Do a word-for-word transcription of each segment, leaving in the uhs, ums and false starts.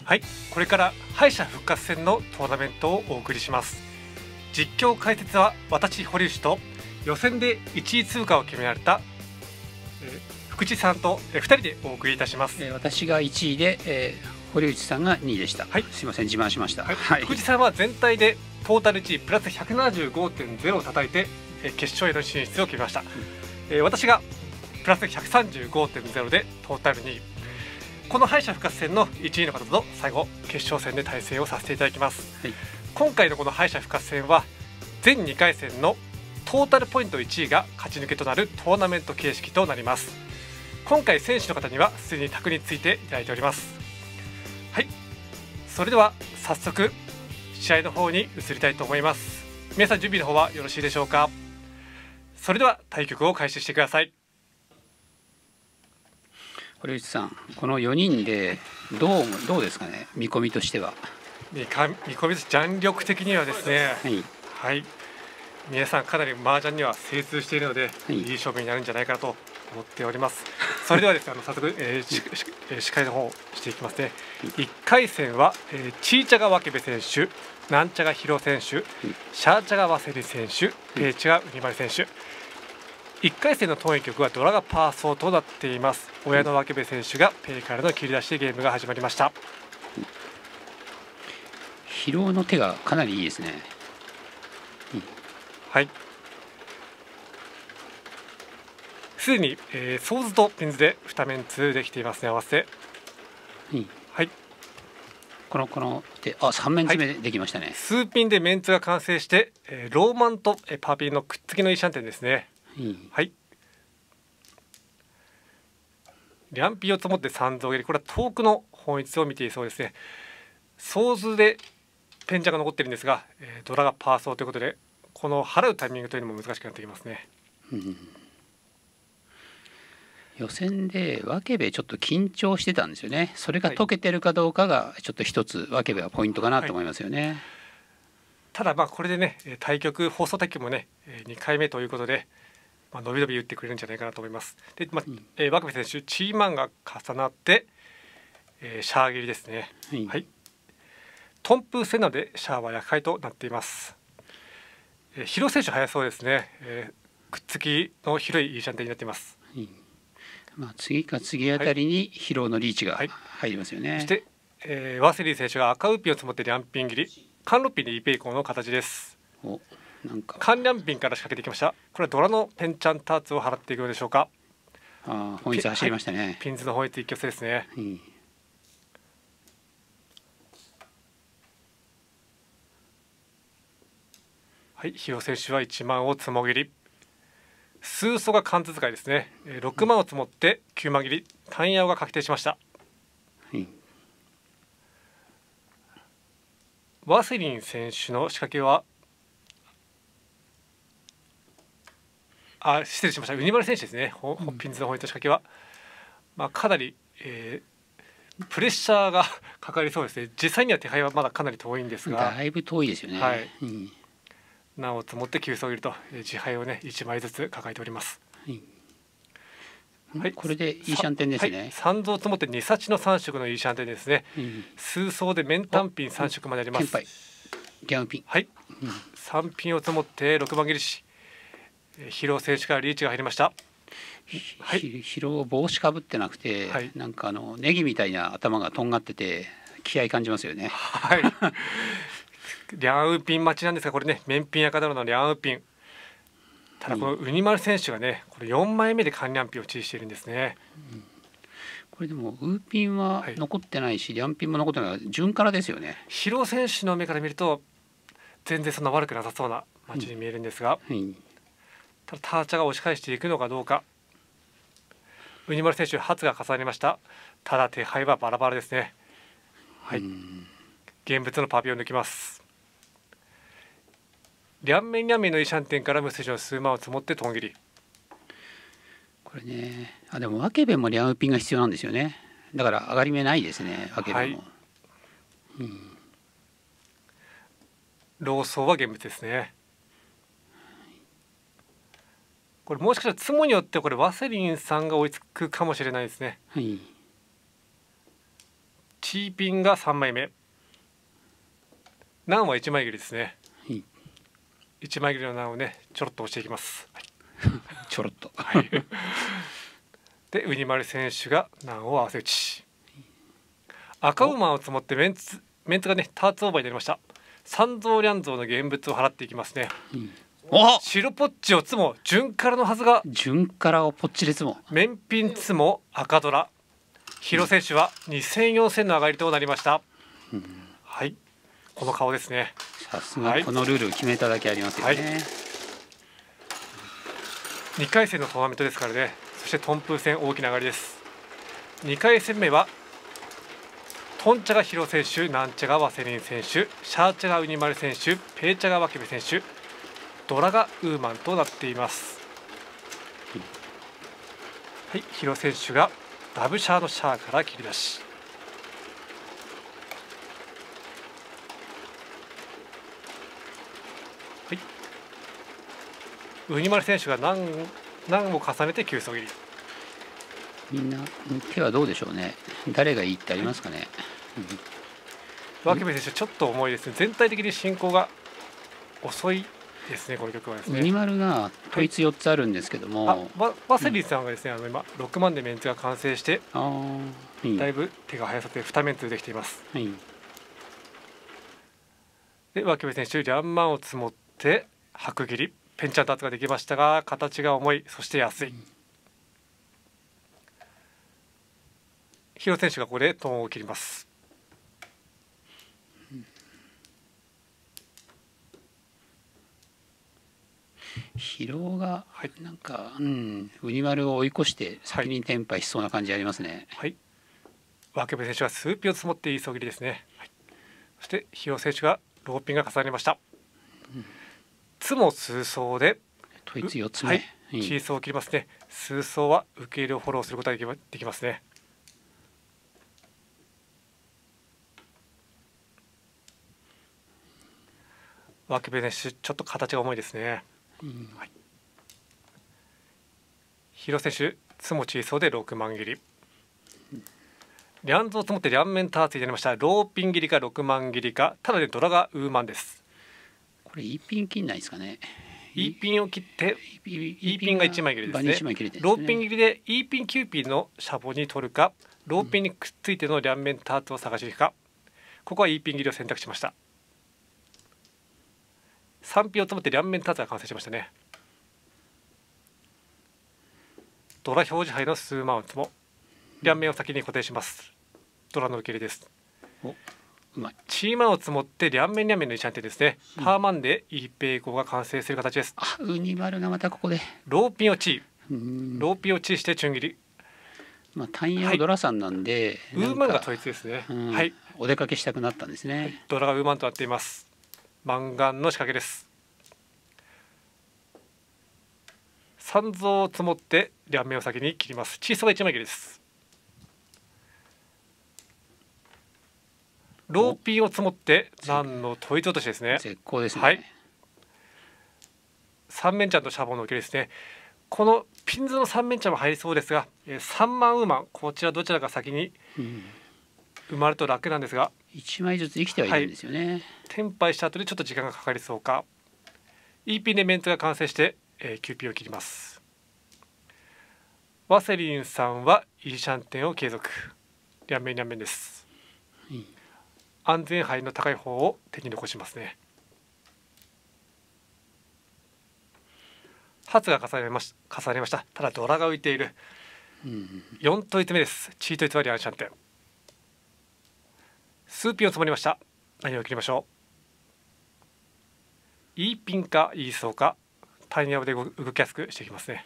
はい、これから敗者復活戦のトーナメントをお送りします。実況解説は私堀内と予選でいちい通過を決められた、えー、福地さんと、えー、ふたりでお送りいたします。 えー、私がいちいで、えー、堀内さんがにいでした。はい、すいません、自慢しました。 はいはい、福地さんは全体でトータルいちいプラス ひゃくななじゅうごてんゼロ を叩いて、えー、決勝への進出を決めました。うん、えー、私がプラス ひゃくさんじゅうごてんゼロ でトータルにい。この敗者復活戦のいちいの方と最後決勝戦で対戦をさせていただきます。はい、今回のこの敗者復活戦は全にかい戦のトータルポイントいちいが勝ち抜けとなるトーナメント形式となります。今回選手の方にはすでに卓についていただいております。はい、それでは早速試合の方に移りたいと思います。皆さん準備の方はよろしいでしょうか。それでは対局を開始してください。 堀内さん、このよにんでどうどうですかね、見込みとしては。 見込みです。弾力的にはですね、はい、はい、皆さんかなり麻雀には精通しているので、はい、いい勝負になるんじゃないかなと思っております。それではですね、あの早速、えー、司会の方をしていきますね。いっかい戦は、えー、チーチャガワケベ選手、なんちゃがヒロ選手、シャーチャガワセリ選手、ペーチャガウニマル選手。いっかい戦の当院局はドラがパーソーとなっています。親のワケベ選手がペイからの切り出しでゲームが始まりました。 疲労の手がかなりいいですね。 うん、はい、すでに、えー、ソーズとピンズでに面通できていますね。合わせ、 うん、 はい、 このこの手、あ、さん面詰めできましたね。はい、 数ピンでメンツが完成して、えー、ローマンと、えー、パーピンのくっつきのいいシャンテンですね。うん、はい、リャンピを積もってさん増蹴り、これは遠くの本質を見ていそうですね。ソーズでペンチャが残っているんですが、えー、ドラがパーソーということで、この払うタイミングというのも難しくなってきますね。うん、 予選でワケベちょっと緊張してたんですよね。それが解けてるかどうかがちょっと一つワケベはポイントかなと思いますよね。はい、 ただまあこれでね、対局放送対局もねにかいめということで、まあ、伸び伸び打ってくれるんじゃないかなと思います。で、まあうんえー、ワケベ選手チーマンが重なって、えー、シャー切りですね。はい、はい、トンプ戦なのでシャーは厄介となっています。えー、ヒロ選手速そうですね。えー、くっつきの広いいいシャンテンになっています。 うん、まあ、次か次あたりに疲労のリーチが入りますよね。はい、 そして、えー、ワセリー選手が赤ウッピンを積もってリャンピン切り、カンロッピンでイペイコンの形です。 お、なんかカンリャンピンから仕掛けてきました。これはドラのペンチャンターツを払っていくのでしょうか。 あ、本一走りましたね。はい、 ピンズの本一一挙性ですね。うん、はい、ヒロ選手はいちまんをつもぎり、数素が貫通使いですね。ろくまんを積もってきゅうまん切り、単ヤオが確定しました。うん、ワセリン選手の仕掛けは、あ、失礼しました、ウニマル選手ですね。うん、ピンズのポイント仕掛けは、まあ、かなり、えー、プレッシャーがかかりそうですね。実際には手配はまだかなり遠いんですが、 だいぶ遠いですよね。はい、うん、 なお積もって急走切ると自敗をねいちまいずつ抱えております。 はい、これでいいシャンテンですね。はい、 さん増積もってにサチのさん色のいいシャンテンですね。うん、数層で面単ピンさん色まであります。 ギャンピン、 はい、うん、さんピンを積もってろくまん切りし、ヒロ選手からリーチが入りました。 はい、ヒロ帽子かぶってなくて、はい、なんかあのネギみたいな頭がとんがってて気合い感じますよね。 はいリャンウピン待ちなんですが、これね面ピン赤だろのリャンウピン、ただこのウニマル選手がねこれよんまいめでカンリャンピンをチーしているんですね。 うん、これでもウーピンは残ってないし、はい、リャンピンも残ってないから順からですよね。 ヒロ選手の目から見ると全然そんな悪くなさそうな待ちに見えるんですが、うん、はい、ただターチャが押し返していくのかどうか。ウニマル選手初が重なりました。ただ手配はバラバラですね。はい、現物のパピを抜きます。リャンメンリャンメンのイシャンテンから無筋の数万を積もってトン切り。 これね、あ、でもワケベもリャンウピンが必要なんですよね。だから上がり目ないですね、ワケベも。はい、うん、 ローソーは現物ですね。これもしかしたらツモによってこれワセリンさんが追いつくかもしれないですね。はい、 チーピンがさんまいめ、ナンはいちまい切りですね。 はい、 いちまい切りのナンをねちょろっと押していきます。はい、 ちょろっと。 はい、でウニマル選手がナンを合わせ打ち、赤馬を積もってメンツメンツがねターツオーバーになりました。三蔵両蔵の現物を払っていきますね。 うん、お白ポッチを積も順からのはずが順からをポッチで積も面品積も赤ドラ、広選手はにせんよんせんの上がりとなりました。 うん、 はい、この顔ですね。 さすがこのルール決めただけありますよね。はい、 にかい戦のトーナメントですからね。そしてトンプー戦大きな上がりです。にかい戦目はトンチャがヒロ選手、ナンチャがワセリン選手、シャーチャがウニマル選手、ペーチャがワケベ選手、ドラがウーマンとなっています。はい、ヒロ選手がダブシャーのシャーから切り出し、はい、ウニマル選手が何何を重ねて急走切り。 みんな手はどうでしょうね。誰がいいってありますかね。 ワケベ選手ちょっと重いですね。全体的に進行が遅いですね。この曲はですね。 ウニマルが統一よっつあるんですけども、 はい、あワワセリンさんがですね、うん、あの今ろくまんでメンツが完成して、 あ、はい、 だいぶ手が速さでにメンツできています。 はい、 でワケベ選手リャンマンを積もって白切りペンチャンターツができましたが形が重い、そして安い。うん、ヒロ選手がここでトーンを切ります。 疲労がなんか、はい、うん、ウニマルを追い越して先にテンパイしそうな感じありますね。 はい、ワケベ選手は数ピを積もっていい走切りですね。はい、そしてヒロ選手がローピンが重なりました。うん、ツも数走で統一よっつめ、 はい、チーソーを切りますね。数走は受け入れをフォローすることができますね。ワケベ選手ちょっと形が重いですね。うん、はい、ヒロ選手ツモチーソーでろくまん切り、リャンゾー積もって両面ターツになりました。ローピン切りかろくまん切りか、ただでドラがウーマンです。 これ E ピン切んないですかね。 E ピンを切って E ピンがいちまい切りですね。ローピン切りで E ピンきゅうピンのシャボに取るか、ローピンにくっついての両面ターツを探しに行くか、ここは E ピン切りを選択しました。さんピンを積もって両面ターツが完成しましたね。ドラ表示牌の数マウントも両面を先に固定します。ドラの受け入れです。 お、うまい。 チーマンを積もって両面両面のイシャンテですね。うん、パーマンで E ペイゴが完成する形です。 あ、ウニマルがまたここでローピンをチー、ローピンをチーしてチュン切り。 まあ単陽ドラさんなんで、 はい、ウーマンが統一ですね。 はい。お出かけしたくなったんですね。はい、 ドラがウーマンとなっています。マンガンの仕掛けです。三蔵を積もって両面を先に切ります。チーソーがいちまい切りです。ローピンを積もって何の統一落としですね。 絶好ですね。 はい。三面ちゃんとシャボンの受けですね。このピンズの三面ちゃんも入りそうですが、三万ウーマンこちらどちらが先に埋まると楽なんですが、 いちまいずつ生きてはいるんですよね。はい、 テンパイした後でちょっと時間がかかりそうか。E ピンでメントが完成して、えー、キューピンを切ります。ワセリンさんはイーシャンテンを継続。両面両面です。うん、安全牌の高い方を手に残しますね。発が重ねまし重ねました。ただドラが浮いている。うん、よん統一目です。チー統一割りアンシャンテン。数ピンを積もりました。何を切りましょう。E ピンか E ソーかタイニアで動きやすくしていきますね。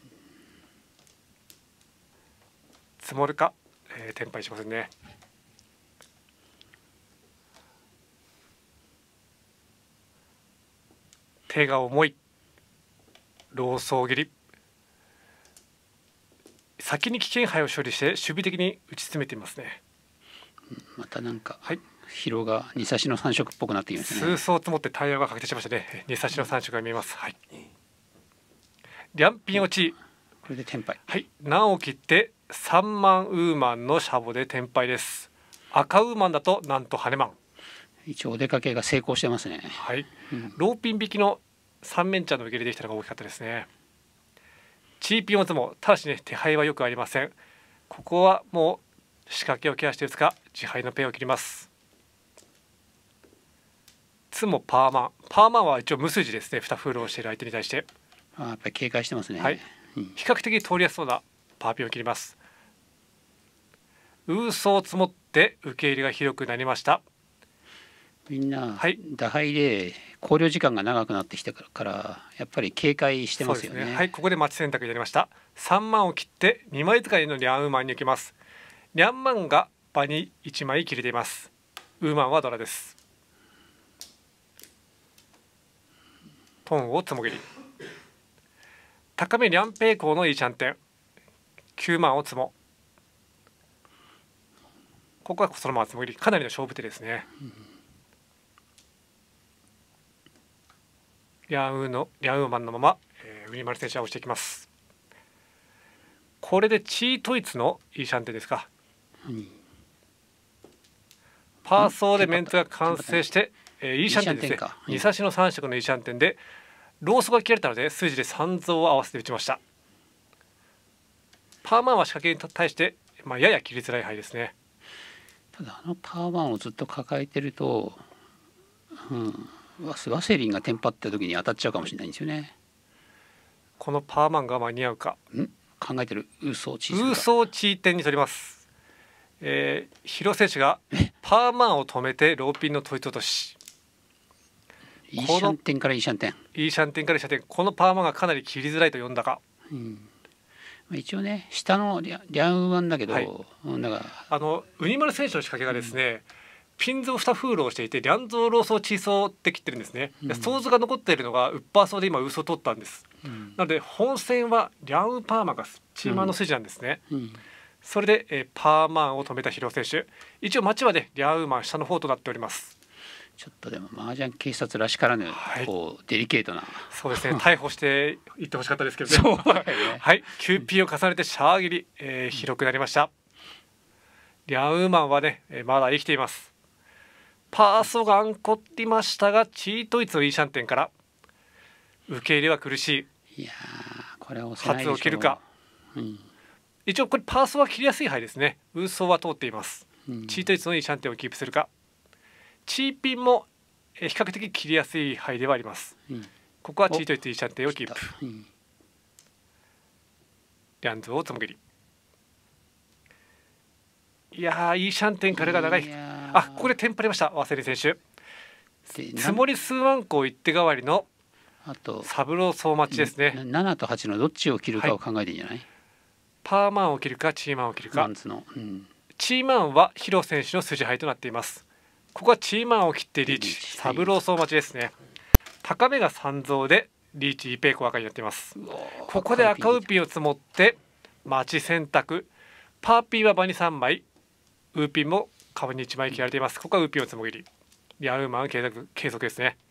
積もるか、えー、テンパイしませんね。手が重い。ローソー切り。先に危険牌を処理して守備的に打ち詰めていますね。 またなんか、はい、疲労が二差しの三色っぽくなってきましたね。 数層積もってタイヤが確定しましたね。二差しの三色が見えます。はい。両ピン落ち。 これでテンパイ。 はい。難を切って三万ウーマンのシャボでテンパイです。 赤ウーマンだとなんと羽マン。 一応お出かけが成功してますね。 はい、 うん、 ローピン引きの三面茶の受け入れできたのが大きかったですね。チーピンをつも、ただしね手配はよくありません。ここはもう仕掛けをケアして打つか自敗のペンを切ります。つもパーマン、パーマンは一応無筋ですね。にフールをしている相手に対して、 あやっぱり警戒してますね。 はい、 うん、 比較的通りやすそうなパーピンを切ります。ウーソを積もって受け入れが広くなりました。 みんな、 はい、 打敗で考慮時間が長くなってきたからやっぱり警戒してますよね。 ね、はい、ここで待ち選択になりました。さんまんを切ってにまい使いのリャンウーマンに行きます。リャンマンが場にいちまい切れています。ウーマンはドラです。トンをつもぎり、高めリャンペイコーのいいシャンテン、きゅうまんをつも、ここはそのままつもぎり、かなりの勝負手ですね。うん、リャンウーのリャンウーマンのまま、えー、ウニマル選手は押していきます。これでチートイツのいいシャンテンですか。うん、パーソーでメンツが完成して、えー、いいシャンテンですね。に差しのさん色のいいシャンテンでローソが切られたので数字でさん増を合わせて打ちました。パーマンは仕掛けに対して、まあ、やや切りづらい牌ですね。 ただあのパーマンをずっと抱えてると、うん、ワセリンがテンパった時に当たっちゃうかもしれないんですよね。 このパーマンが間に合うか。 ん考えてる。ウーソーチーウーソーチー点に取ります。えー、広瀬選手がパーマンを止めてローピンの統一落とし、 いいシャンテンからいいシャンテン、 いいシャンテンからいいシャンテン、このパーマンがかなり切りづらいと読んだか。 うん、一応ね下のリャンウーマンだけど、はい、だからあのウニマル選手の仕掛けがですね、うん、ピンズをにフールをしていてリャンゾーローソーチーソーって切ってるんですね。うん、ソーズが残っているのがウッパーソーで今ウーソー取ったんです。うん、なので本戦はリャンウーパーマンがチーマーの筋なんですね。うんうん、それで、えー、パーマンを止めた広選手、一応街はねリャンウーマン下の方となっております。 ちょっとでも麻雀警察らしからぬ、はい、こうデリケートな、 そうですね逮捕していってほしかったですけどね。はい、キューピー を重ねてシャー切り、えー、広くなりました。リャンウーマンはね、えー、まだ生きています。パーソがアンコっていましたがチートイツのいいシャンテンから受け入れは苦しい。 いやこれは押せないでしょう。 初を切るか、うん、一応これパーソは切りやすい牌ですね。ウーソーは通っています。うん、チートイツのいいシャンテンをキープするか。チーピンも比較的切りやすい牌ではあります。うん、ここはチートイツいいシャンテンをキープ。うん、リャンズをつもぎり。いやーいいシャンテンからが長い。あここでテンパりましたワセリン選手。積もり数万個一手代わりのあとサブロー総待ちですね。 ななとはちのどっちを切るかを考えてんじゃない、はい、 パーマンを切るかチーマンを切るか。 の、うん、 チーマンはヒロ選手の筋牌となっています。ここはチーマンを切ってリーチ、サブロー総待ちですね。高めがさん増でリーチペイコ赤になっています。ここで赤ウーピンを積もって待ち選択、パーピンは場にさんまい、ウーピンも株にいちまい切られています。ここはウーピンをつもぎり、リャンウーマン継続継続ですね。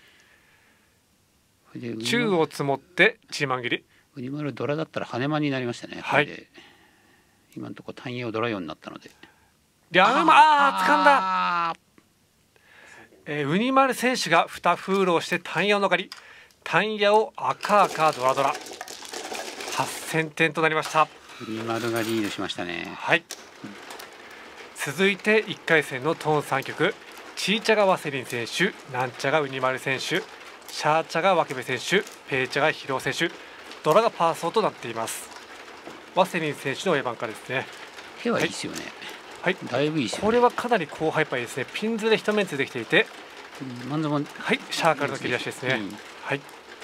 中を積もってチーマン切り。 ウニマルドラだったら羽間になりましたね。はい、今のところ単葉ドラよんになったのでリャンウーマンあー掴んだ。えー、ウニマル選手がにフールをして単葉の狩り、単葉を赤赤ドラドラはっせんてんとなりました。 ウニマルがリードしましたね。 はい、続いていっかい戦のトーンさん局、チーチャがワセリン選手、ナンチャがウニマル選手、シャーチャがワケベ選手、ペイチャがヒロ選手、ドラがパーソーとなっています。ワセリン選手のエヴァンカですね。 手はいいですよね。はい、 だいぶいいですよね。これはかなり高ハイパーですね。ピンズで一面ついてきていて、 うん、まんずまんはい、シャーからの切り出しですね。うん、はい。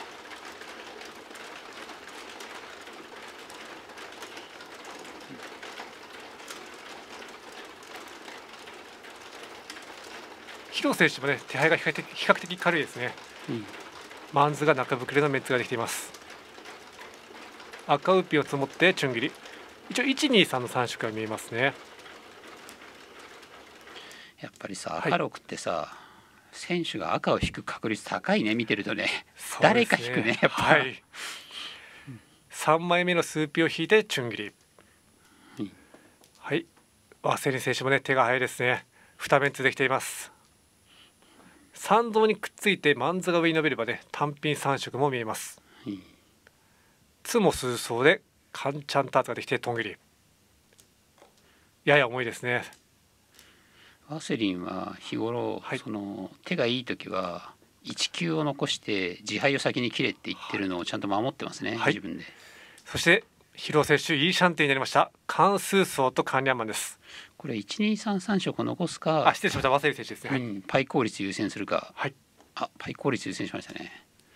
ヒロ選手もね手配が比較的比較的軽いですね。うん、マンズが中膨れのメンツができています。赤ウッピを積もってチュン切り。一応いちにさんのさん色が見えますね。 やっぱりさ、赤ろくってさ、はい、選手が赤を引く確率高いね、見てるとね。ね誰か引くねやっぱ、はい、 さんまいめのスーピを引いてチュン切り、うん、はいワセリン選手もね手が早いですね。に面通できています。参道にくっついてマンズが上に伸びればね単品さん色も見えます。 うん、 ツも数層でカンチャンターツができてトン切り、やや重いですね。 ワセリンは日頃、はい、その手がいい時はいち球を残して自敗を先に切れって言ってるのをちゃんと守ってますね、はい、自分で。 そして広瀬選手いいシャンテンになりました。関数層と関連マンです。 これいちにさんさん色を残すか、 あ失礼しました、ワセリン選手ですね、はい、 うん、パイ効率優先するか、 はい、 あパイ効率優先しましたね。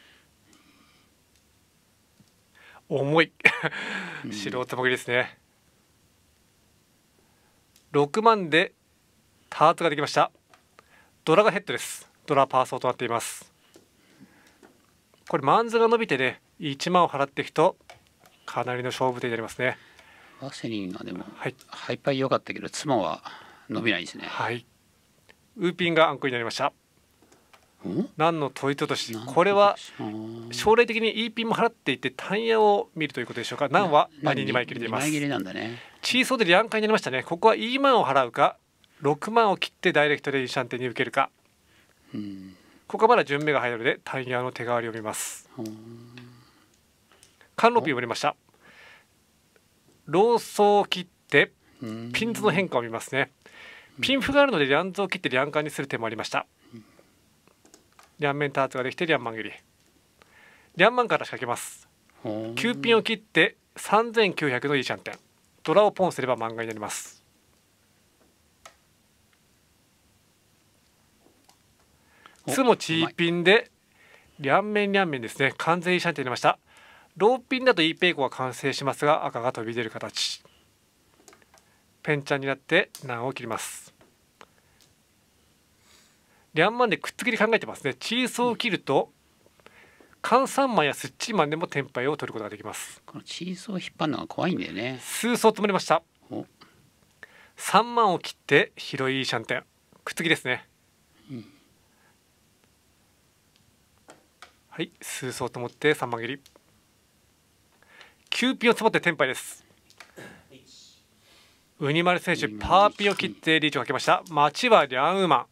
重い素人もぎりですね。ろくまんでターツができました。ドラがヘッドです。ドラパーソーとなっています。これマンズが伸びてねいちまんを払っていくとかなりの勝負手になりますね。 ワセリンはでも、 はい、 ハイパイ良かったけど妻は伸びないですね。 はい、ウーピンがアンコになりました。何の問いとし、これは将来的に E ピンも払っていて単野を見るということでしょうか。何はアニにまい切りでいます。 にまい切りなんだね。 チーソーでリャンカになりましたね。ここは E マンを払うかろくまんを切ってダイレクトでインシャンテンに受けるか、うん、ここはまだ順目が入るので単野の手代わりを見ます。カンロピンを見ました。ローソーを切ってピンズの変化を見ますね。ピンフがあるのでリャンズを切ってリャンカンにする手もありました。リャンメンターツができてリャンマン切り、リャンマンから仕掛けます。きゅうピンを切ってさんぜんきゅうひゃくのいいシャンテン、ドラをポンすれば漫画になります。ツもチーピンでリャンメンリャンメンですね。完全いいシャンテンになりました。ローピンだと E ペイコが完成しますが赤が飛び出る形、ペンチャンになって難を切ります。リャンマンでくっつきで考えてますね。チーソーを切ると関三マンやスッチーマンでもテンパイを取ることができます。 このチーソーを引っ張るのが怖いんだよね。 数層積まれました。さんまんを切って広いシャンテンくっつきですね、うん、はい、数層と思ってさんまん切り、きゅうピンを積もってテンパイです。ウニマル選手パーピンを切ってリーチをかけました。町はリャンウーマン、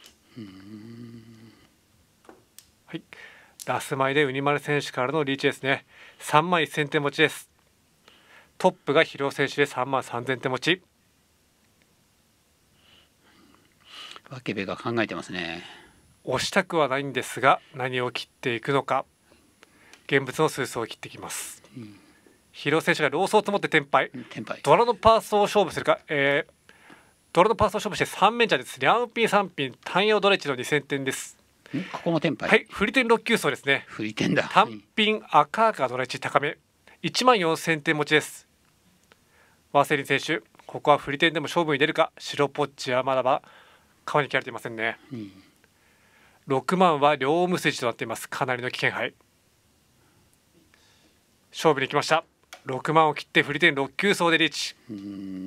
はい、ラスマイでウニマル選手からのリーチですね。さんまんせんてん持ちです。トップが広尾選手でさんまんさんぜんてん持ち。 ワケベが考えてますね。 押したくはないんですが何を切っていくのか。現物の数層を切ってきます、うん、広尾選手がローソーを積もってテンパイ、 テンパイドラのパーソーを勝負するか、えー、ドラのパーソーを勝負してさん面茶です。リャンピンさんピン単用ドレッジのにせんてんです。 ここもテンパイ、 はい、振り点ろっ級層ですね。 振り点だ。 単品赤赤ドレッジ高めいちまんよんせんてん持ちです。ワーセリン選手ここは振り点でも勝負に出るか。白ポッチはまだまだ川に切られていませんね、うん、ろくまんは両無筋となっています。かなりの危険牌、勝負に来ました。ろくまんを切って振り点ろっ級層でリーチ、 うん、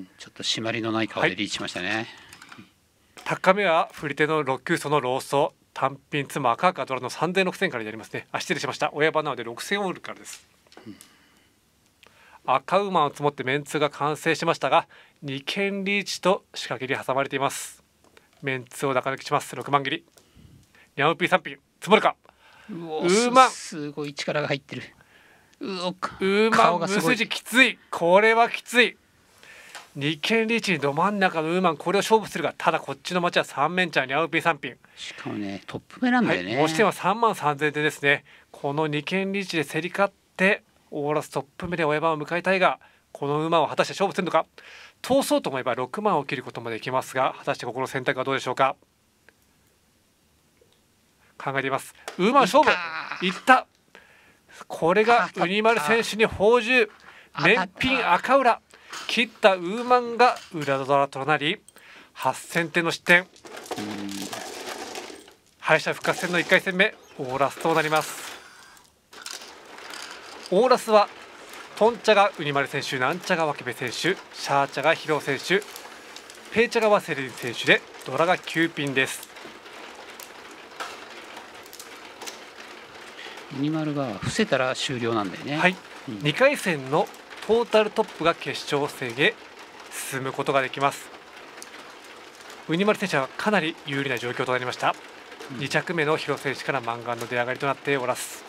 ちょっと締まりのない顔でリーチしましたね、はい、 高めは振り手のろっ級層のローソー、単品妻赤赤ドラのさんぜんろくせんからになりますね。あ失礼しました、親番なのでろくせんオールからです、うん、赤馬を積もってメンツが完成しましたがに件リーチと仕掛けに挟まれています。メンツを中抜きします。ろくまん切りニャウピーさんピン積もるか。 うーまんすごい力が入ってる。うーまん無筋きつい。これはきつい。に件リーチにど真ん中のウーマン、これを勝負するが、ただこっちの町はさん面茶ニャウピーさんピン、 しかもねトップ目なんだよね、 はい、持ち点はさんまんさんぜんてんですね。このに件リーチで競り勝ってオーラストップ目で親番を迎えたいが、この馬を果たして勝負するのか。通そうと思えばろくまんを切ることもできますが、果たしてここの選択はどうでしょうか。考えています。ウーマン勝負いった。これがウニマル選手に宝珠面品赤裏切ったウーマンが裏ドラとなりはっせんてんの失点。敗者復活戦のいっかい戦目オーラスとなります。オーラスはトンチャがウニマル選手、ナンチャがワケベ選手、シャーチャがヒロ選手、ペイチャがワセリン選手でドラがきゅうピンです。 ウニマルが伏せたら終了なんだよね。 はい、うん、にかい戦のトータルトップが決勝戦へ進むことができます。 ウニマル選手はかなり有利な状況となりました。 うんに着目の広選手からマンガンの出上がりとなっておらす。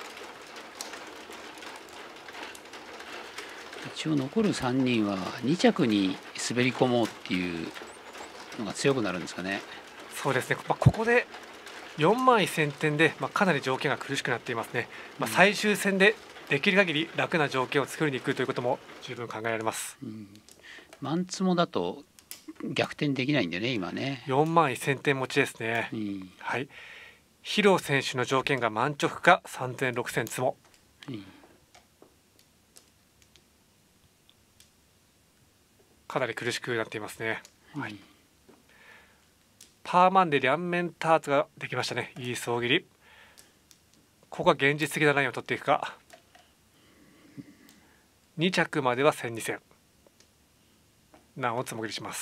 一応残るさんにんはに着に滑り込もうっていうのが強くなるんですかね。 そうですね、まあ、ここでよんまんせんてんで、まあ、かなり条件が苦しくなっていますね。まあ、 うん最終戦でできる限り楽な条件を作りに行くということも十分考えられます。 うん、マンツモだと逆転できないんでね今ね。 よんまんせんてん持ちですね。 うん、 はい。広選手の条件が満直かさんぜんろくせんつも。 うんかなり苦しくなっていますね。はいうんパーマンで両面ターツができましたね。いい総切り。ここは現実的なラインを取っていくか。に着まではせんにせん。難をつもぎりします。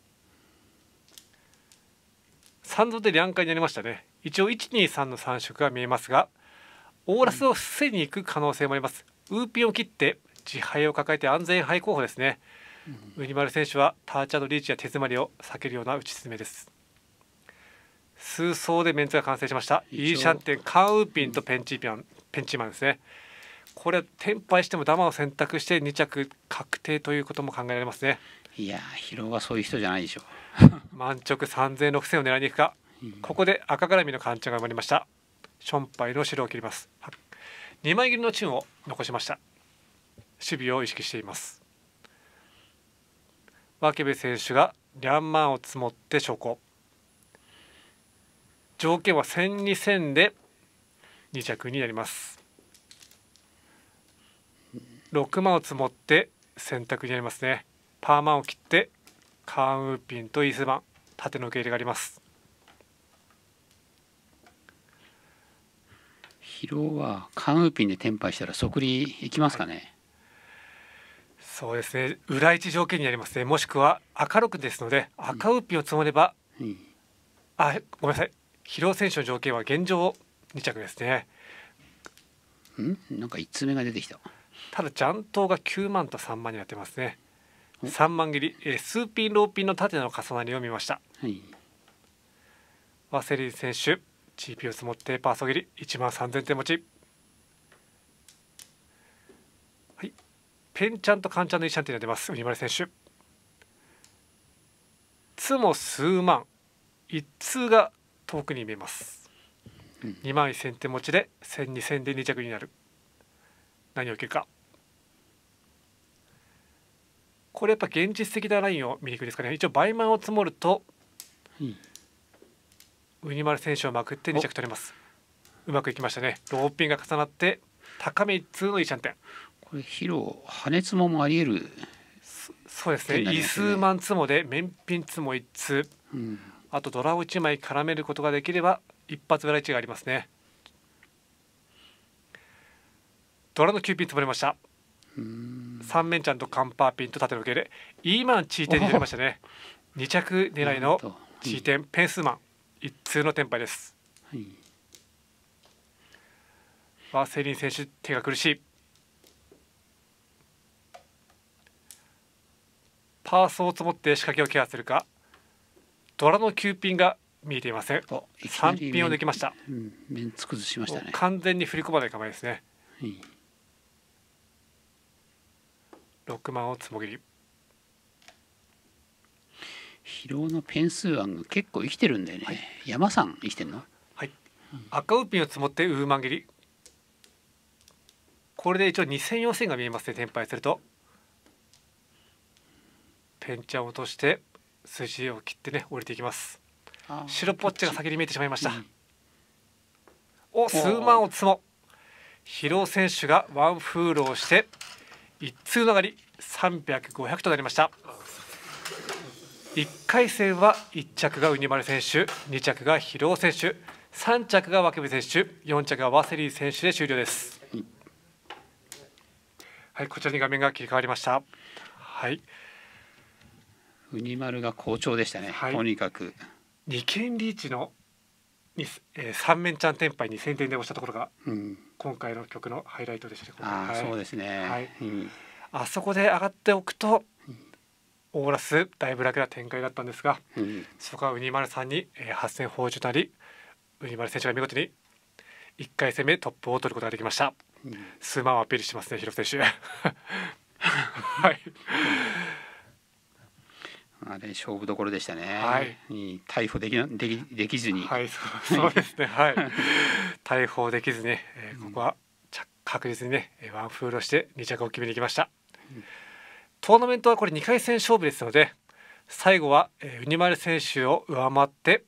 さん度で両回になりましたね。一応いちにさんのさん色が見えますが、オーラスを防いに行く可能性もあります。ウーピンを切って自敗を抱えて安全牌候補ですね。ウニマル選手はターチャードリーチや手詰まりを避けるような打ち進めです。数層でメンツが完成しました。イーシャンテン、カンウーピンとペンチーピャン、ペンチーマンですね。これ転敗してもダマを選択してに着確定ということも考えられますね。 いやヒロはそういう人じゃないでしょ満直さんぜんろくせんを狙いに行くか。 う。うんここで赤絡みのカンチャが生まれました。ションパイの白を切ります。にまい切りのチュンを残しました。守備を意識しています。ワケベ選手がリャンマンを積もって証拠。条件はせんにせんでに着になります。ろくまんを積もって選択になりますね。パーマンを切ってカーンウーピンとイースマン、縦の受け入れがあります。 ヒロはカンウーピンで転敗したら即利いきますかね。 はい、そうですね、裏一条件になりますね。もしくは赤ろくですので赤ウーピンを積もれば、 うん、 あごめんなさい、広尾選手の条件は現状に着ですね。 んなんかいちつめが出てきた。 ただジャントがきゅうまんとさんまんになってますね。さんまん切り、えー、数ピンローピンの縦の重なりを見ました。 はい、 ワセリン選手 ジーピー を積もってパーソ切りいちまんさんぜんてん持ち。はい、ペンチャンとカンチャンのイシャンテンが出ます。ウニマル選手ツも数万一通が遠くに見えます。 うん、 にまんせんてん持ちでせんにせんでに着になる。何を受けるか。これやっぱ現実的なラインを見に行くんですかね。一応倍満を積もると、 うん、 ウニマル選手をまくってに着取れます。うまくいきましたね。ローピンが重なって高め一通のイーシャンテン。 これヒロ破熱ももありえる。 そうですね。イースマンツモで面ピンツモ一通、 うん、 あとドラをいちまい絡めることができれば一発裏いちがありますね。ドラのきゅうピン積もりました。さん面ちゃんとカンパーピンと縦の受け入れイーマンチーテンになりましたね。に着狙いのチーテン、ペンスーマン一通のテンパイです。 はい、 ワーセリン選手手が苦しい。パーソを積もって仕掛けをケアするか。ドラのきゅうピンが見えていません。さんピンを抜きました。 うん、メンツ崩しましたね。 完全に振り込まない構えですね。 はい、 ろくまんをつもぎり。 疲労のペン数案が結構生きてるんだよね。はい、山さん生きてんの？ はい、うん、赤ウーピンを積もってウーマン切り。これで一応にせんよんせんが見えますね。転敗するとペンチャンを落として筋を切ってね降りていきます。白ポッチが先に見えてしまいました。うん、お数万を積も。疲労選手がワンフールをして一通の上がりさんびゃく、ごひゃくとなりました。いっかい戦はいっ着がウニマル選手、に着が疲労選手、さん着がワケベ選手、よん着がワセリー選手で終了です。はい、こちらに画面が切り替わりました。はい。 ウニマルが好調でしたね。はい、とにかくに件リーチのに、えー、さん面ちゃんテンパイにせんてんで押したところが、うん、今回の曲のハイライトでした。 あ、はい、そうですね。 はい、うん、あそこで上がっておくと、 オーラスだいぶ楽な展開だったんですが、 うん、 そこはウニマルさんに、えー、はっせん宝珠となり、ウニマル選手が見事にいっかい戦目トップを取ることができました。 うん、 数万をアピールしてますね、広瀬選手。はい。 あれ勝負どころでしたね。 はい。 逮捕できなできできずに。 はい、そうそうですね。はい。逮捕できずに、えー、ここは確実にねワンフールをしてに着を決めに行きました。うん、トーナメントはこれにかい戦勝負ですので、最後は、えー、ウニマル選手を上回って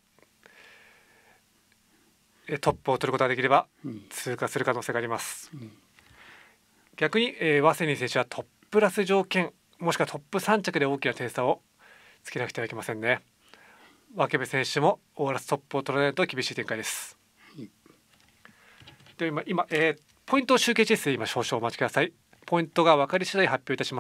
トップを取ることができれば通過する可能性があります。うん、逆に、えー、ワセリン選手はトッププラス条件もしくはトップさん着で大きな点差をつけなくてはいけませんね。脇部選手もオーラストップを取らないと厳しい展開です。で今今、えー、ポイント集計実践今少々お待ちください。ポイントが分かり次第発表いたします。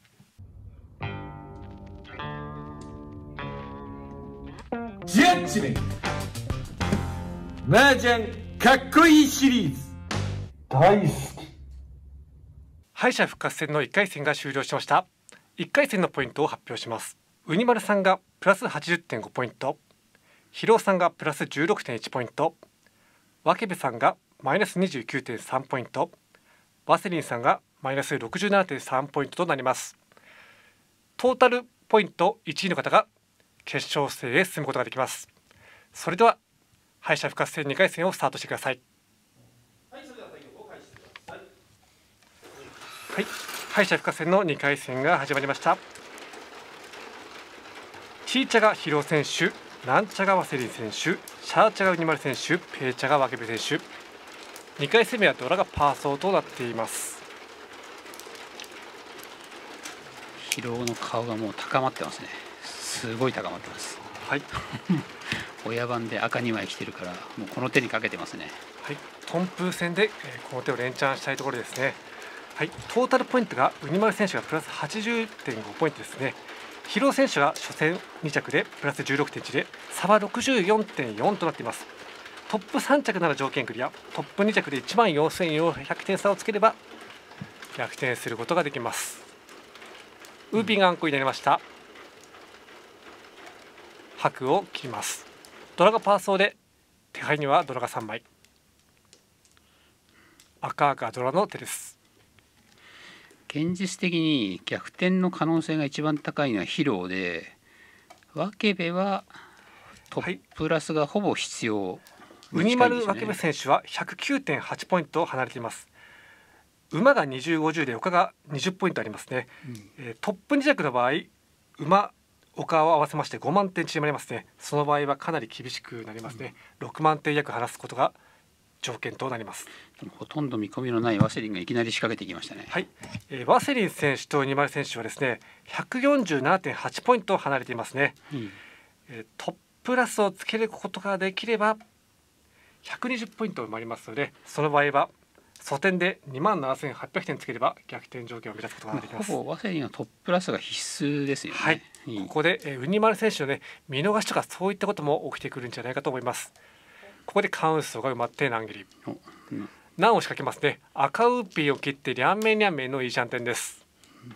ジャッジメント麻雀かっこいいシリーズ大好き。 敗者復活戦のいっかい戦が終了しました。いっかい戦のポイントを発表します。ウニマルさんがプラス はちじゅってんご ポイント、ヒロさんがプラス じゅうろくてんいち ポイント、ワケベさんがマイナス にじゅうきゅうてんさん ポイント、ワセリンさんがマイナス ろくじゅうななてんさん ポイントとなります。トータルポイントいちいの方が決勝戦へ進むことができます。それでは敗者復活戦にかい戦をスタートしてください。はい、それでは対局を開始してください。はい、敗者復活戦のにかい戦が始まりました。チーチャがヒロ選手、ナンチャがワセリン選手、シャーチャがウニマル選手、ペーチャがワケベ選手。にかい戦目はドラがパーソーとなっています。 ヒロの顔がもう高まってますね。すごい高まってます。 はい。 親番で赤にまい来てるからもうこの手にかけてますね。 はい。トンプー戦で、えー、この手を連チャンしたいところですね。はい。トータルポイントがウニマル選手がプラス はちじゅってんご ポイントですね。ヒロ選手が初戦に着でプラス じゅうろくてんいち で差は ろくじゅうよんてんよん となっています。トップさん着なら条件クリア、トップに着でいちまんよんせんよんひゃくてん差をつければ逆転することができます。ウーピンがあんこになりました。白を切ります。ドラがパーソーで手配にはドラがさんまい、赤赤ドラの手です。 現実的に逆転の可能性が一番高いのはヒロで、ワケベはトッププラスがほぼ必要、 ウニマルワケベ選手は ひゃくきゅうてんはち ポイント離れています。馬がにじゅう、ごじゅうで丘がにじゅうポイントありますね。うん、えー、トップに着の場合馬丘を合わせましてごまんてん縮まりますね。その場合はかなり厳しくなりますね。うん、ろくまんてん約離すことが条件となります。 ほとんど見込みのないワセリンがいきなり仕掛けてきましたね。 はい、えー、ワセリン選手とウニマル選手はですね ひゃくよんじゅうななてんはち ポイント離れていますね。うん、えー、トッププラスをつけることができればひゃくにじゅうポイント埋まりますので、その場合は素点で にまんななせんはっぴゃくてんつければ逆転条件を満たすことができます。 ほぼワセリンはトッププラスが必須ですよね。 はい、うん、ここで、えー、ウニマル選手のね見逃しとかそういったことも起きてくるんじゃないかと思います。ここでカウンソが埋まって難切り、うん、難を仕掛けますね。赤ウーピーを切って両面両面のいいシャンテンです。うん、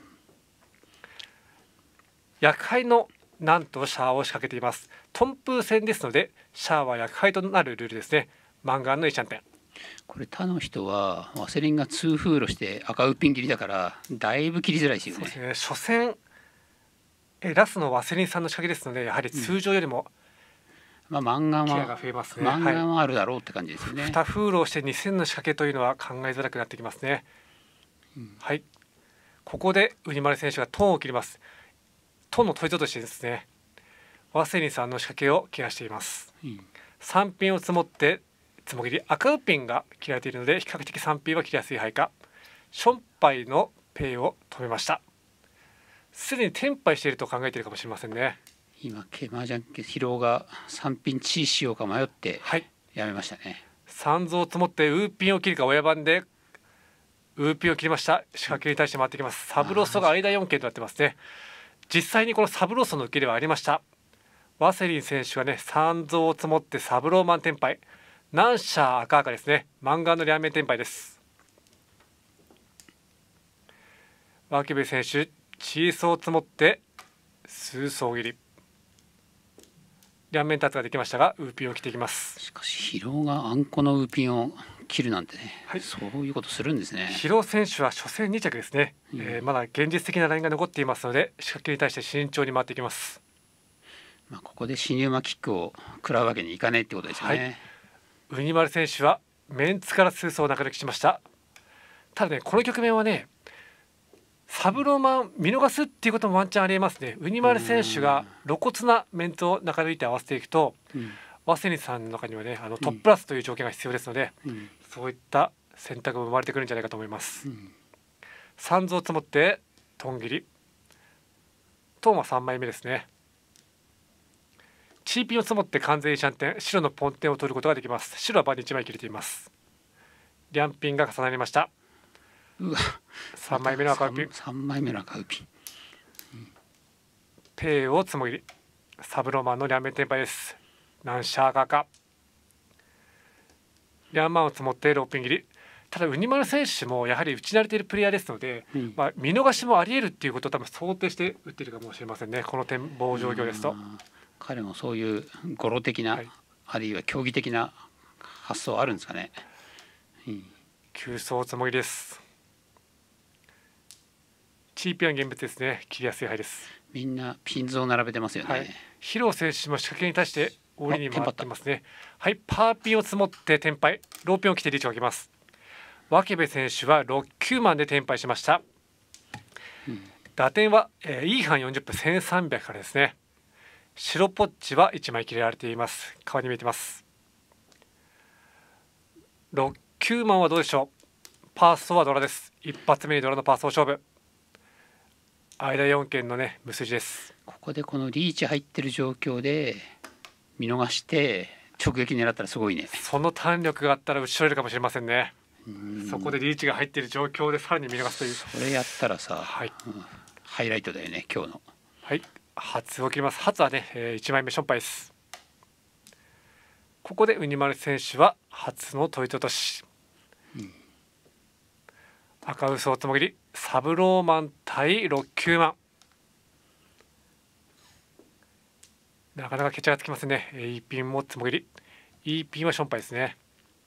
薬杯のなんとシャアを仕掛けています。トンプー戦ですのでシャアは薬杯となるルールですね。マンガンのいいシャンテン。 これ他の人はワセリンがツーフールして赤ウッピン切りだからだいぶ切りづらいですよね。 そうですね。初戦えラスのワセリンさんの仕掛けですのでやはり通常よりも、うん、 まあマンガンはケアが増えますね。 マンガンはあるだろうって感じですよね。 にフールをしてにせんの仕掛けというのは考えづらくなってきますね。うん、はい。ここでウニマル選手がトンを切ります。トンの取りとしてですねワセリンさんの仕掛けをケアしています。うん、さんピンを積もってつもぎり赤ウッピンが切られているので比較的さんピンは切りやすい牌か。ションパイのペイを止めました。すでにテンパイしていると考えているかもしれませんね。 今マージャン疲労がさんピンチーしようか迷ってやめましたね。はい、 さんゾウ積もってウーピンを切るか親番でウーピンを切りました。仕掛けに対して回ってきます。サブロソが間よんけんとなってますね。実際にこのサブロソの受けではありました。ワセリン選手がねさんゾウを積もってサブローマンテンパイ、ナンシャー赤赤ですね。マンガンの両面テンパイです。ワケベ選手チーソーを積もって数層切り。両面タツができましたがウーピンを切っていきます。 しかし疲労があんこのウーピンを切るなんてね、 はい、 そういうことするんですね。 疲労選手は初戦に着ですね、 うん、 えー、まだ現実的なラインが残っていますので仕掛けに対して慎重に回っていきます。 まあここでシニューマキックを食らうわけにいかないってことですよね。 はい、ウニマル選手はメンツから数層中抜きしました。ただねこの局面はねサブローマン見逃すっていうこともワンチャンありえますね。ウニマル選手が露骨なメンツを中抜いて合わせていくと、うん、ワセニさんの中にはねあのトップラスという条件が必要ですので、うん、そういった選択も生まれてくるんじゃないかと思います。うん、さんぞう積もってトン切りトーマさんまいめですね。チーピンを積もって完全にシャンテン、白のポンテンを取ることができます。白は場にいちまい切れています。リャンピンが重なりました。 うわさんまいめの赤ウピン、 さんまいめの赤ウピン、 うん、ペイをつもぎりサブローマンの両面テンパイです。ナンシャー赤かリャンマンを積もってローピン切り。ただウニマル選手もやはり打ち慣れているプレイヤーですので、うん、まあ、見逃しもありえるっていうことを多分想定して打っているかもしれませんね、この展望状況ですと。 彼もそういう語呂的な、はい、あるいは競技的な発想あるんですかね。 うん、急走つもぎです。チーピンは現物ですね。切りやすい牌です。 みんなピンズを並べてますよね。はい、 ヒロ選手も仕掛けに対して折に回ってますね。はい、パーピンを積もってテンパイ、ローピンを着てリーチを上げます。脇部選手はろっきゅうマンでテンパイしました。うん、打点は、えー、イーハンよんじゅっぷんせんさんびゃくからですね。白ポッチはいちまい切れられています。顔に見えてます。ろっきゅうマンはどうでしょう。パーソーはドラです。一発目にドラのパーソー勝負。間よんけんのね無筋です。 ここでこのリーチ入ってる状況で見逃して直撃狙ったらすごいね。 その弾力があったら打ち取れるかもしれませんね。そこでリーチが入っている状況でさらに見逃すという。 それやったらさ、はい、うん、ハイライトだよね今日の。 はい、初を切ります。初はね、えー、いちまいめションパイです。ここでウニマル選手は初の問い落とし、うん、赤嘘をつもぎりサブローマン対ろっきゅうマン、なかなか決着がつきませんね。 E ピンもつもぎり E ピンはションパイですね。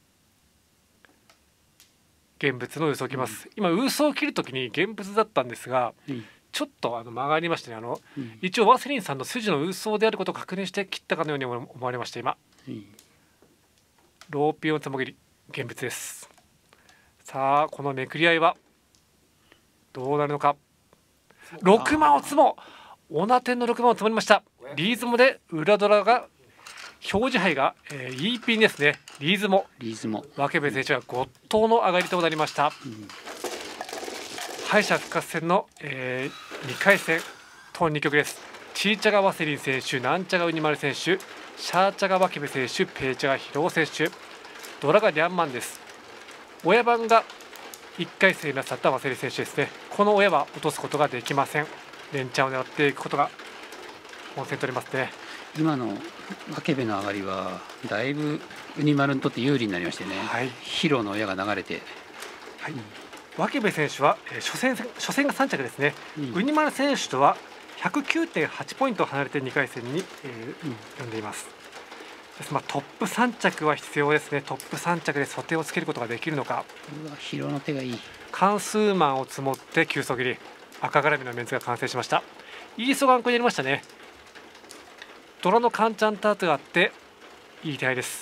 現物の嘘を切ります、うん、今嘘を切るときに現物だったんですが、うん、ちょっとあの曲がりましたね。あの、うん、一応ワセリンさんの筋の嘘であることを確認して切ったかのように思われました今、うん、ローピンをつもぎり現物です。さあこのめくり合いはどうなるのか。ろくまんをつもオナテンのろくまんを積もりました。リーズモで裏ドラが表示牌が、えー、E ピンですね。リーズモリーズモ脇部選手がご頭の上がりとなりました、うん、敗者復活戦の、えー、にかい戦とに局です。チーチャガワセリン選手、ナンチャガウニマル選手、シャーチャガ脇部選手、ペーチャガヒロウ選手、ドラがリャンマンです。親番がいっかい戦になったワセリン選手ですね。この親は落とすことができません。連チャンを狙っていくことが本戦取りますね。 今の脇部の上がりはだいぶウニマルにとって有利になりましてね、はい、ヒロの親が流れて、 はい、脇部選手は、えー、初戦初戦がさん着ですね、うん、ウニマル選手とは ひゃくきゅうてんはち ポイント離れてにかい戦に、えーうん、呼んでいます。です、まあ、トップさん着は必要ですね。トップさん着で素手をつけることができるのか。 うわヒロの手がいい。 関数マンを積もって急速切り、赤絡みのメンツが完成しました。イーソガンコにやりましたね。ドラのカンチャンタートがあっていい手合いです。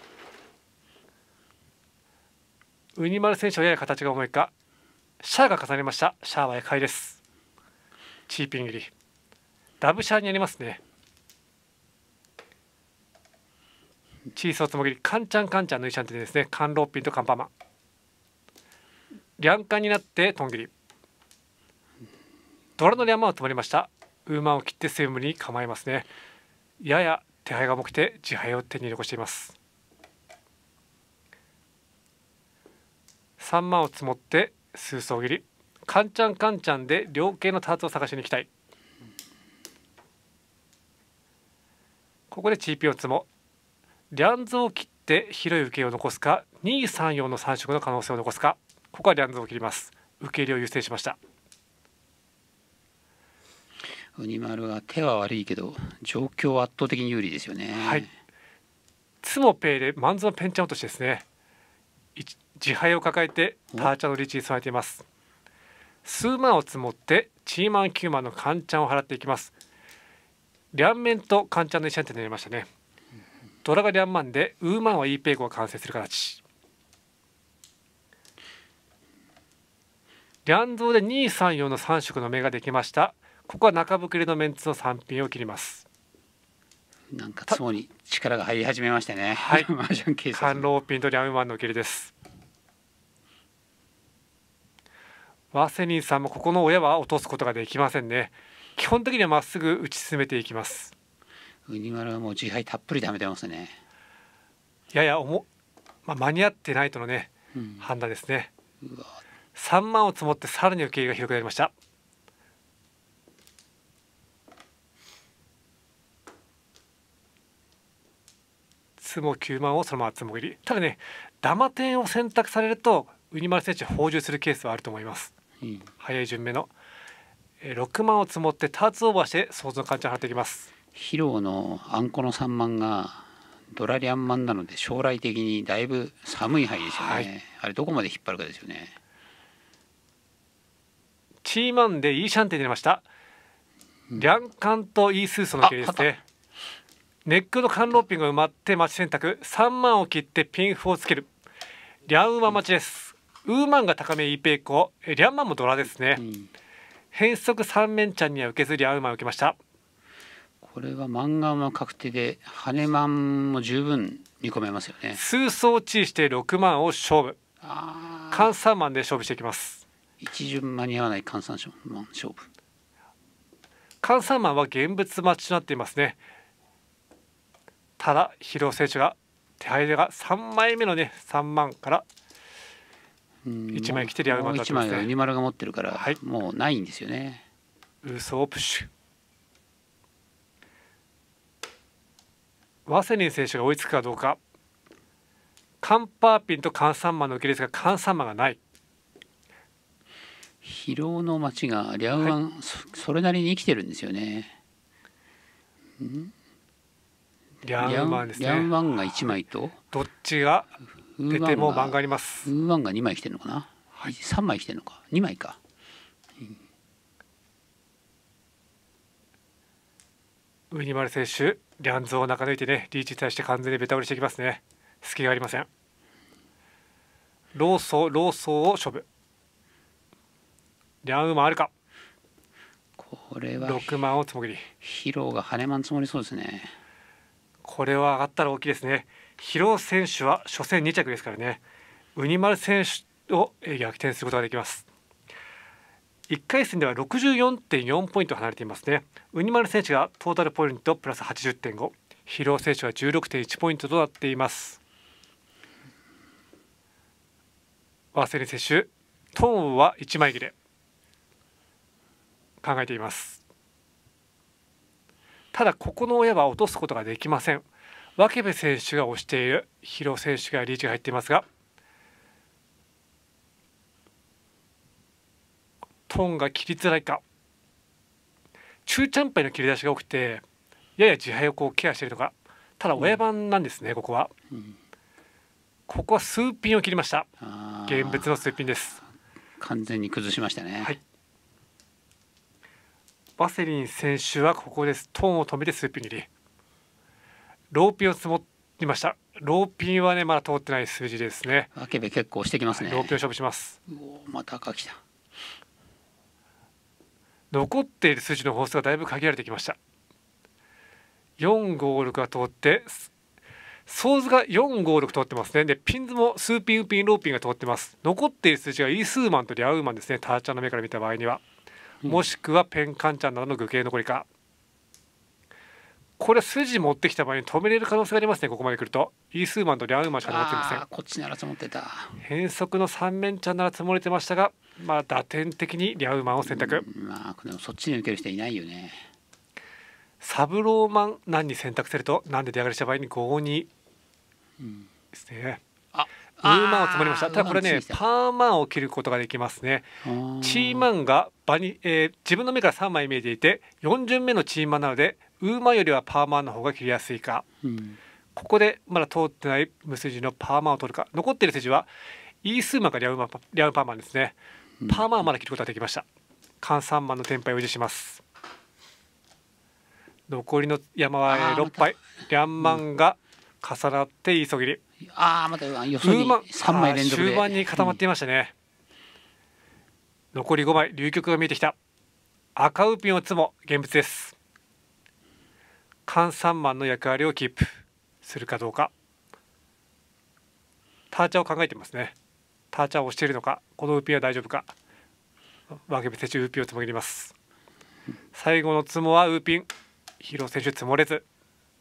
ウニマル選手はやや形が重いか。シャアが重ねました。シャアは赤いです。チーピン切りダブシャアになりますね。チーソーつもぎりカンチャンカンチャンのイシャンテですね。カンローピンとカンパーマン、リャンカンになってトン切り、ドラのリャンマンを止まりました。ウーマンを切ってセームに構えますね。やや手配が重くて自敗を手に残しています。さんまんを積もって数層切り、カンチャンカンチャンで両系のターツを探しに行きたい。ここでチーピンを積もリャンズを切って広い受けを残すか、にさんよんのさん色の可能性を残すか。ここはリャンズを切ります。受け入れを優先しました。 ウニ丸は手は悪いけど状況は圧倒的に有利ですよね。 はい。ツモペイでマンズのペンチャン落としですね。自敗を抱えてターチャのリーチに備えています。数万を積もってチーマンきゅうマンのカンチャンを払っていきます。両面とカンチャンの一シャンテンになりましたね。ドラが両マンでウーマンは E ペイゴが完成する形。両像でにさんよんのさん色の目ができました。ここは中膨れのメンツのさん品を切ります。 なんかツモに力が入り始めましたね。 はい。 マージャンケース。 カンローピンとリャンウーマンの切りです。ワセニンさんもここの親は落とすことができませんね。基本的にはまっすぐ打ち進めていきます。 ウニ丸はもう自敗たっぷり貯めてますね。 ややおも、まあ、間に合ってないとのね、うん、判断ですね。 うわ、 さんまんを積もってさらに受け入れが広くなりました。ツモきゅうまんをそのままツモ切り。ただね、ダマ点を選択されるとウニ丸選手放充するケースはあると思います。うん、早い順目のろくまんを積もってターツオーバーして想像の感じを払っていきます。 ヒロのあんこのさんまんがドラリアンマンなので将来的にだいぶ寒い範囲ですよね。はい、あれどこまで引っ張るかですよね。 チーマンでイーシャンテンになりました。うん、リャンカンとイースーソの切りですね。ネックのカンローピングが埋まって待ち選択、さんまんを切ってピンフをつける。リャンウーマン待ちです。ウーマンが高め E ペイコ、リャンマンもドラですね。うん、変則三面ちゃんには受けずリャンウーマンを受けました。 これは漫画は確定で羽マンも十分見込めますよね。 数層チーしてろくまんを勝負。換算マンで勝負していきます。 一巡間に合わない換算マン勝負。 換算マンは現物待ちとなっていますね。ただヒロ選手が手配がさんまいめのねさんまんからいちまい来てリャンウーマンだったんですね。 いちまいはウニ丸が持ってるから、はい、もうないんですよね。 ウーソープッシュ。ワセニン選手が追いつくかどうか。カンパーピンとカンサンマンの受けですがカンサンマンがない。 疲労の町がリャンワン、はい、そ, それなりに生きてるんですよね。んリャンワンですね。 リャンワンがいちまいとどっちが出ても漫画あります。 ウーワンがにまい来てるのかな、はい、さんまい来てるのかにまいか。 ウニマル選手リャンズを中抜いてねリーチに対して完全にベタ折りしていきますね。隙がありません。ローソーローソーを勝負。リャンウーマンあるか。 これはろくまんをつもぎり。 ヒロが羽マン積もりそうですね。 これは上がったら大きいですね。ヒロ選手は初戦に着ですからね。ウニマル選手を逆転することができます。いっかい戦では ろくじゅうよんてんよん ポイント離れていますね。ウニマル選手がトータルポイントプラス はちじゅってんご、ヒロ選手は じゅうろくてんいち ポイントとなっています。ワセリン選手トーンはいちまい切れ考えています。ただここの親は落とすことができません。ワケベ選手が押している。ヒロ選手がリーチが入っていますがトーンが切りづらいか。中チャンパイの切り出しが多くてやや自敗をこうケアしているのか。ただ親番なんですね、うん、ここは、うん、ここは数ピンを切りました。現物の数ピンです。 完全に崩しましたね。 はい、ワセリン選手はここです。トーンを止めて数ピン切り。ローピンを積もりました。ローピンはねまだ通ってない数字ですね。 ワケベ結構してきますね。 ローピンを勝負します。 うおまた赤来た。 残っている数字の本数がだいぶ限られてきました。よんごろくが通ってソーズがよんごろく通ってますね。でピンズも数ピンウピンローピンが通ってます。残っている数字がイースーマンとリャウーマンですね。ターちゃんの目から見た場合には、うん、もしくはペンカンちゃんなどの具形残りか。これ筋持ってきた場合に止めれる可能性がありますね。ここまで来るとイースーマンとリャウーマンしか残っていません。 こっちなら積もってた。 変則の三面ちゃんなら積もれてましたが、まあ打点的にリャウーマンを選択。 まあでもそっちに受ける人いないよね。 サブローマン何に選択するとなんで出上がりした場合にごにですね。あウーマンを積もりました。ただこれねパーマンを切ることができますね。チーマンが場に、えー自分の目からさんまい見えていてよん巡目のチーマンなのでウーマンよりはパーマンの方が切りやすいか、 うん、 ここでまだ通ってない無筋のパーマンを取るか。残っている筋はイースーマンかリャウマンパリャウパーマンですね。パーマンはまだ切ることができました。カンさんマンのテンパイを維持します。残りの山はえーあーろっぱい、リャンマンが重なってイーソ切り、 ああまた予想にウーマンさんまい連続であー終盤に固まっていましたね。残りごまい、流局が見えてきた。赤ウーピンをつも現物です。カンさんマンの役割をキープするかどうか。ターチャーを考えていますね。ターチャーを押しているのか、このウーピンは大丈夫か。分け選手ウーピンをつもぎります。最後のつもはウーピン、ヒーロー選手積もれず、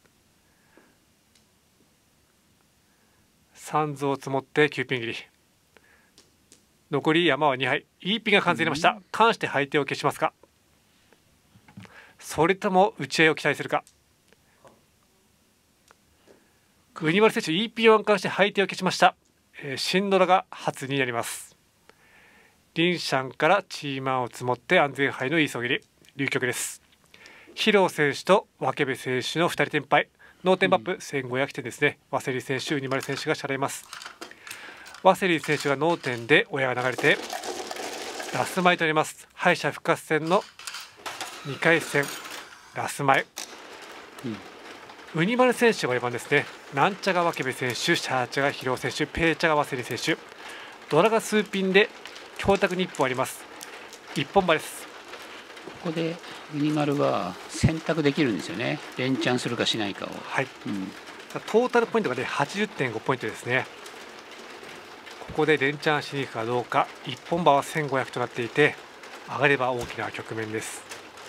さんゾを積もってきゅうピン切り。残り山はにはい、いいピンが完成になりました。関して配手を消しますか、それとも打ち合いを期待するか。ウニマル選手 イーピー を関して配手を消しました。えー、シンドラが初になります。リンシャンからチーマンを積もって安全牌のイーソ切り、流局です。ヒロ選手とワケベ選手のふたり転敗、ノーテンバップせんごひゃくてんですね。ワセリ選手、ウニマル選手がしゃれます。ワセリ選手がノーテンで親が流れてラスマイとなります。敗者復活戦のにかい戦ラスマイ、うん、ウニマル選手がよんばんですね。なんちゃがワケベ選手、シャーチャがヒロ選手、ペーチャがワセリ選手、ドラが数ピンで強卓にいっぽんあります。一本馬です。 ここでウニマルは選択できるんですよね。連チャンするかしないかを。 はい、 うん、 トータルポイントがで はちじゅってんご ポイントですね。ここで連チャンしに行くかどうか。一本馬はせんごひゃくとなっていて上がれば大きな局面です。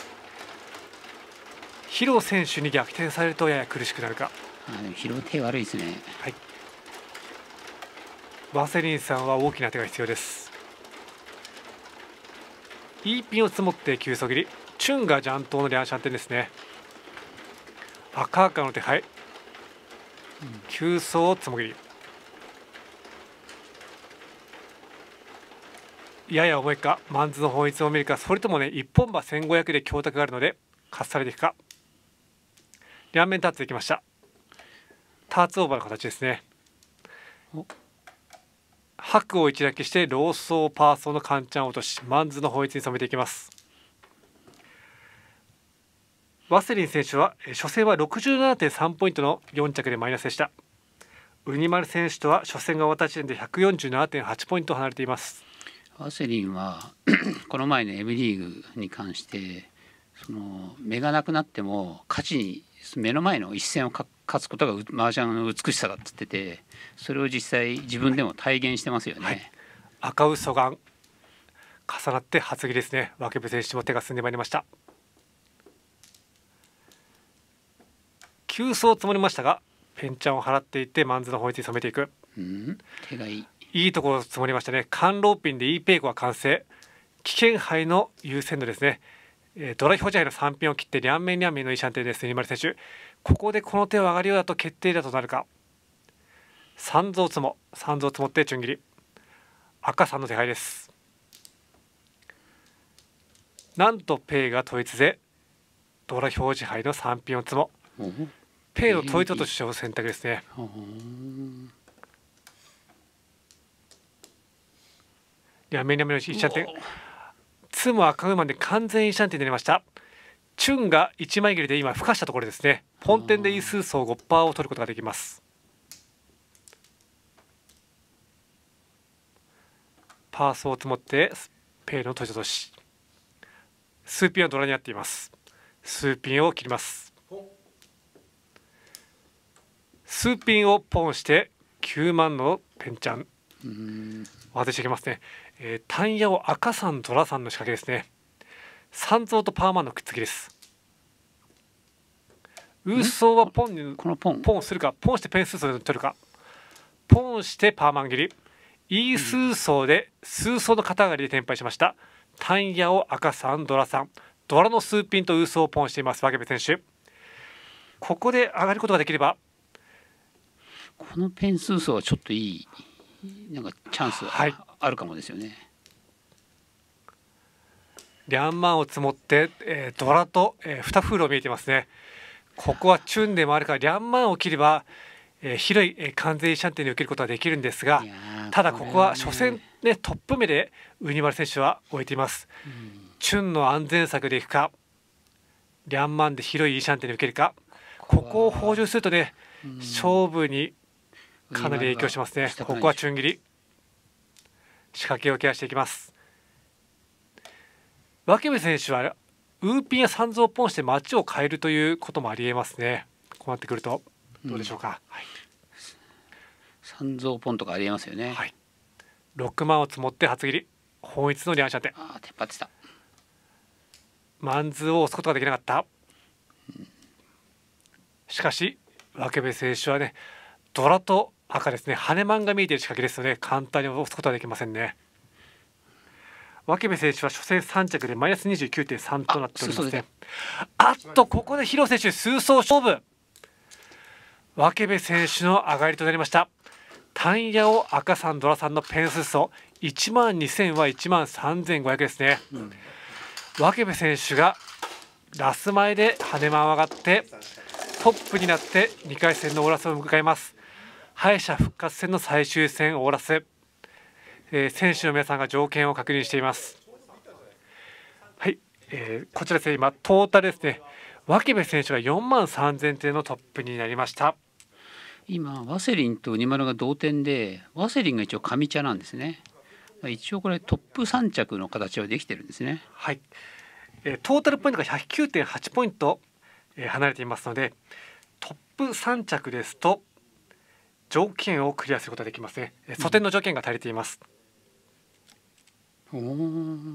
ヒロ選手に逆転されるとやや苦しくなるか。 あでもヒロ手悪いですね。 はい、ワセリンさんは大きな手が必要です。イーピンを積もって急速切り、チュンが雀闘のリャンシャンテンですね。赤赤の手配、急走をつもぎり、やや重いか、マンズの法律を見るか、それともね一本馬せんごひゃくで強卓があるのでかっされていくか。両面タッツできました。ターツオーバーの形ですね。白を一だけしてローソーパーソーのカンチャンを落とし、マンズの法律に染めていきます。ワセリン選手は初戦は ろくじゅうななてんさん ポイントのよん着でマイナスでした。ウニマル選手とは初戦が終わった時点で ひゃくよんじゅうななてんはち ポイント離れています。 ワセリンはこの前の M リーグに関してその目がなくなっても勝ちに目の前の一戦を勝つことが麻雀の美しさだっつってて、それを実際自分でも体現してますよね。はい、 赤嘘が重なって初切りですね。ワケベ選手も手が進んでまいりました。急走を積もりましたがペンチャンを払っていってマンズの法律に染めていく。 うん、手がいい。 いいところを積もりましたね。カローピンで E ペイコが完成。危険杯の優先度ですね。えー、ドラ表示杯のさんピンを切って両面両面のいいシャンテンです。ウニマル選手、ここでこの手を上がるようだと決定だとなるか。さんゾウ積もさんゾウ積もってチュン切り、赤さんの手配です。なんとペイが統一でドラ表示杯のさんピンを積も、ペイの統一として選択ですね。両面両面のいいシャンテン、ツも赤馬で完全いいシャンテンになりました。チュンがいちまい切りで今孵化したところですね。ポンテンでイースー層 ごパーセント を取ることができます。パーソーを積もってペイの統一とし、数ピンはドラになっています。数ピンを切ります。数ピンをポンしてきゅうまんのペンチャン渡していきますね。えー、タンヤを赤さんドラさんの仕掛けですね。三蔵とパーマンのくっつきです。ウーソーはポンにこのポンポンするか、ポンしてペンスーソーで取るか、ポンしてパーマン切り、イースーソーでスーソーの肩上がりで転敗しました。タンヤを赤さんドラさん、ドラの数ピンとウーソーをポンしていますワケベ選手。ここで上がることができれば、 このペンスーソーはちょっといいなんかチャンスはいあるかもですよね。 リャンマンを積もって、えー、ドラと、えー、二風呂見えてますね。ここはチュンでもあるからリャンマンを切れば、えー、広い、えー、完全シャンテンに受けることができるんですが、ただここは初戦、ね、トップ目でウニマル選手は終えています、うん、チュンの安全策でいくかリャンマンで広いイーシャンテンに受けるか、ここを放充するとね、うん、勝負にかなり影響しますね。ここはチュン切り仕掛けをケアしていきます。脇部選手はウーピンや三蔵ポンして街を変えるということもありえますね。こうなってくるとどうでしょうか、うん、はい、 三蔵ポンとかありえますよね。 はい、ろくまんを積もって初切り本一のリャンシャンテン、 ああテンパってた。 マンズを押すことができなかった、うん、しかし脇部選手はねドラと赤ですね、羽マンが見えている仕掛けですので簡単に押すことはできませんね。脇部選手は初戦さん着でマイナス にじゅうきゅうてんさん となっておりますね。あっとここで広瀬選手数走勝負、脇部選手の上がりとなりました。タンヤオ赤さんドラさんのペン数走いちまんにせんはいちまんさんぜんごひゃくですね、うん、脇部選手がラス前で羽マン上がってトップになってにかい戦のオーラスを迎えます。敗者復活戦の最終戦オーラス、えー、選手の皆さんが条件を確認しています。はい、えー、こちらですね、今トータルですね、脇部選手がよんまんさんぜんてんのトップになりました。 今ワセリンとウニマルが同点で、ワセリンが一応上茶なんですね。一応これトップさん着の形はできてるんですね。 はい、えー、トータルポイントが ひゃくきゅうてんはち ポイント、えー、離れていますので、トップさん着ですと条件をクリアすることができますね。素点の条件が足りています、 うん、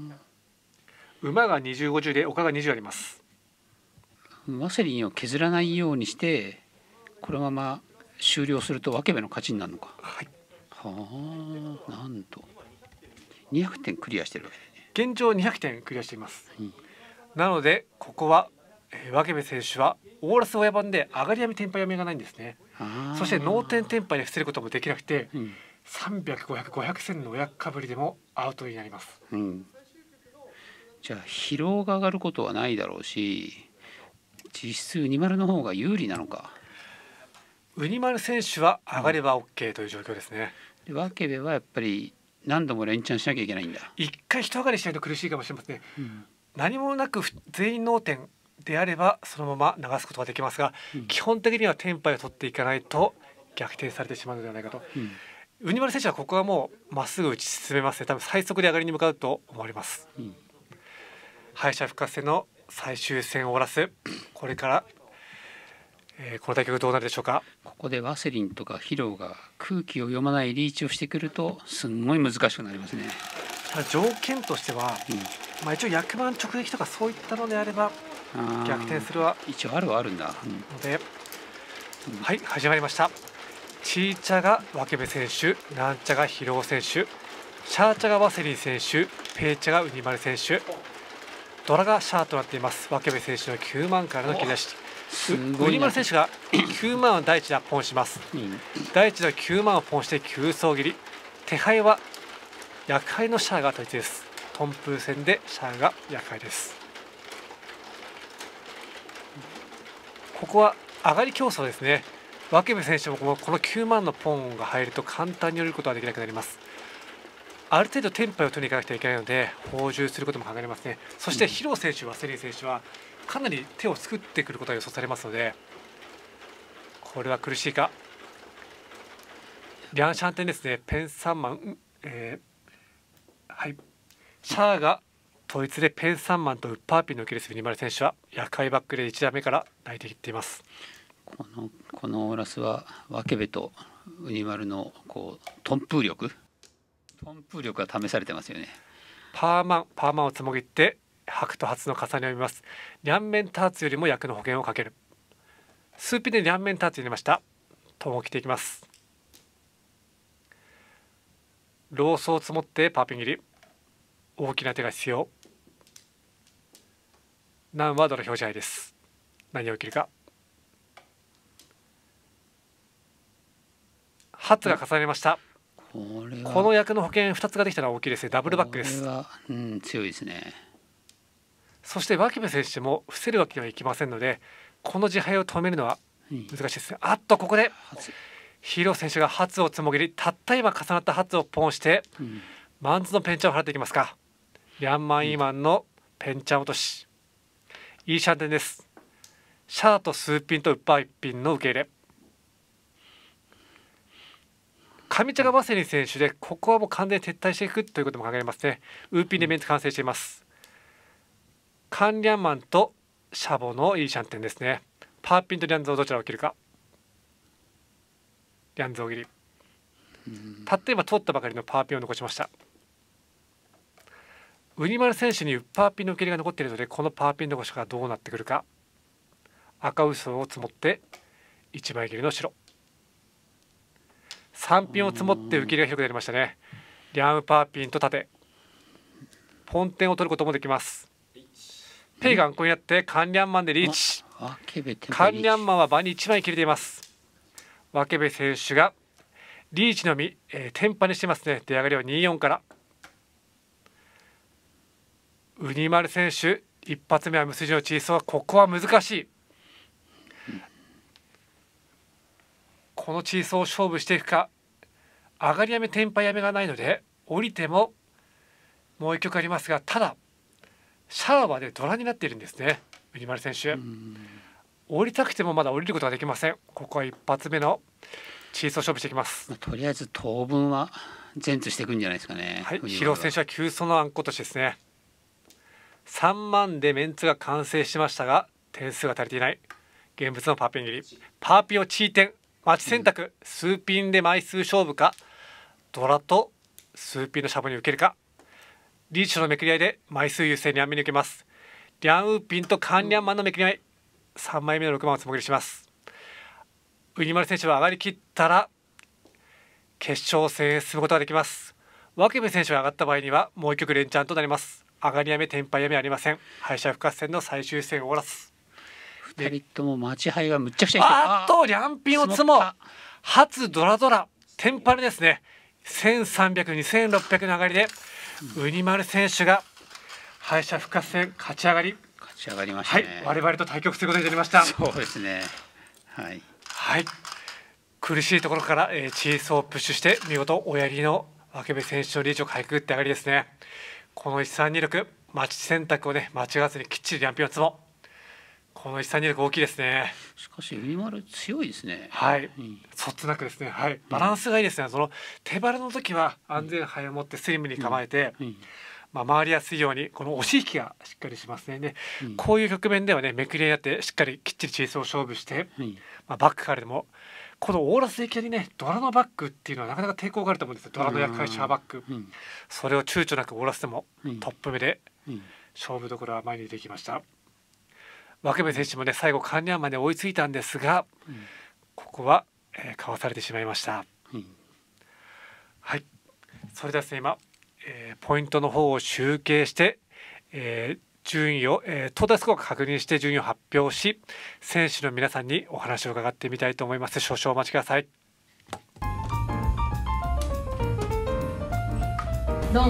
馬がにじゅう、ごじゅうで丘がにじゅうあります。 ワセリンを削らないようにしてこのまま終了すると脇部の勝ちになるのか。 はい、 はあ、なんとにひゃくてんクリアしてるわけね。現状にひゃくてんクリアしています、うん、なのでここは、えー、脇部選手はオーラス親番で上がり闇テンパ読みがないんですね。そして脳天テンパに伏せることもできなくて、うん、さんびゃく、ごひゃく、ごひゃく戦の親かぶりでもアウトになります、 うん、じゃあ疲労が上がることはないだろうし、実質ウニマルの方が有利なのか。 ウニマル選手は上がれば OK という状況ですね、 うん、で脇部はやっぱり何度も連チャンしなきゃいけないんだ。 一回一上がりしないと苦しいかもしれませんね、うん、何もなく全員脳天であればそのまま流すことができますが、うん、基本的にはテンパイを取っていかないと逆転されてしまうのではないかと、うん、ウニマル選手はここはもうまっすぐ打ち進めますね。多分最速で上がりに向かうと思われます、うん、敗者復活戦の最終戦を終わらすこれから、えー、この対局どうなるでしょうか。 ここでワセリンとかヒロが空気を読まないリーチをしてくるとすんごい難しくなりますね。 条件としては、うん、まあ、一応役満直撃とかそういったのであれば逆転するは一応あるはあるんだ、 うん、ので、うん、はい始まりました。チーチャが脇部選手、なんちゃがヒロ選手、シャーチャがワセリン選手、ペーチャがウニマル選手、ドラがシャーとなっています。脇部選手のきゅうまんからの切り出し、ウニマル選手がきゅうまんを第一打ポンします、うん、第一打きゅうまんをポンしてきゅう走切り、手配は役配のシャーが統一です。トンプー戦でシャーが役配です。ここは上がり競争ですね。脇部選手もこのきゅうまんのポンが入ると簡単に降りることができなくなります。ある程度テンパを取りに行かなくてはいけないので放充することも考えられますね。そしてヒロ選手、ワセリン選手はかなり手を作ってくることが予想されますので、これは苦しいか。リャンシャンテンですね。ペンさんまん、えー、はい、シャーが統一でペンさんまんとウッパーピンの受けです。ウニマル選手は夜会バックでいち打目から泣いていっています。 このこのオーラスは脇部とウニマルのこうトンプー力トンプー力が試されてますよね。 パーマンパーマンをつもぎって白と初の重ねを見ます。両面ターツよりも役の保険をかける。スーピで両面ターツ入れました。トンを切っていきます。ローソを積もってパーピン切り、大きな手が必要。難はドラ表示合いです。何を切るか。初が重ねました。 これはこの役の保険ふたつができたのは大きいですね。ダブルバックです。 これは、うん、強いですね。 そして脇部選手も伏せるわけにはいきませんので、この自敗を止めるのは難しいですね。あっとここでヒーロー選手がハツをつもぎり、たった今重なったハツをポンして、うん、マンズのペンチャンを払っていきますか。リャンマンイーマンのペンチャン落とし、いいシャンテンです。シャーと数ピンとウッパー一ピンの受け入れ。上茶がバセリン選手で、ここはもう完全に撤退していくということも考えますね。ウーピンでメンツ完成しています。カンリャンマンとシャボのいいシャンテンですね。パーピンとリャンゾーどちらを切るか。リャンゾー切り。たった今通ったばかりのパーピンを残しました。ウニマル選手にパーピンの受け入れが残っているので、このパーピン残しがどうなってくるか。赤嘘を積もっていちまい切りの白。さんピンを積もって受け入れが広くなりましたね。リャンパーピンと縦。ポンテンを取ることもできます。ペイがアンコになってカンリャンマンでリーチ。カンリャンマンは場にいちまい切れています。ワケベ選手がリーチのみ、えー、テンパにしてますね。出上がりはにじゅうよんから。ウニマル選手一発目は無筋のチーソーはここは難しい。このチーソーを勝負していくか。上がりやめテンパやめがないので降りてももう一曲ありますが、ただシャワーでドラになっているんですね。ウニマル選手降りたくてもまだ降りることができません。ここは一発目のチーソー勝負していきます。 まあ、とりあえず当分は前通していくんじゃないですかね。 はい、ヒロ選手は急走のあんことしですね。さんまんでメンツが完成しましたが点数が足りていない。現物のパーピン切り、パーピンをチーテン待ち選択、うん、数ピンで枚数勝負か、ドラと数ピンのシャボに受けるか。リーチのめくり合いで枚数優勢に網に受けます。リャンウーピンとカンリャンマンのめくり合い、さんまいめのろくまんをつもぎりします。ウニマル選手は上がりきったら決勝戦へ進むことができます。ワケベ選手が上がった場合にはもう一曲連チャンとなります。上がりやめテンパやめありません。敗者復活戦の最終戦を終わらす。 ふたりとも待ち牌がむっちゃくちゃあっとリャンピンを積も初ドラドラテンパレですね。せんさんびゃく、にせんろっぴゃくの上がりで、うん、ウニマル選手が敗者復活戦勝ち上がり勝ち上がりましたね。 はい、我々と対局することになりました。 そうですね。はい、 はい、苦しいところから、えー、チーソーをプッシュして見事おやりのワケベ選手のリーチをかいくぐって上がりですね。このいちさんにろく待ち選択をね間違わずにきっちりリャンピンを積も、このいちさんにろく大きいですね。 しかしウニマル強いですね。 はい、うん、そつなくですね。はい、バランスがいいですね。その手バラの時は安全牌を持ってスリムに構えて、うんうん、まあ、回りやすいようにこの押し引きがしっかりしますね。で、うん、こういう局面ではねめくり合いになってしっかりきっちりチーソーを勝負して、うん、まあ、バックからでもこのオーラスでいきなりねドラのバックっていうのはなかなか抵抗があると思うんですよ。ドラの厄介シャーバック、うん、それを躊躇なくオーラスでもトップ目で勝負どころは前に出てきました。ワケベ選手もね最後カンニャンまで追いついたんですが、うん、ここは、えー、かわされてしまいました。うん、はい、それではですね今、えー、ポイントの方を集計して、えー、順位を、えー、トータルスコアを確認して順位を発表し、選手の皆さんにお話を伺ってみたいと思います。少々お待ちください。 ドン。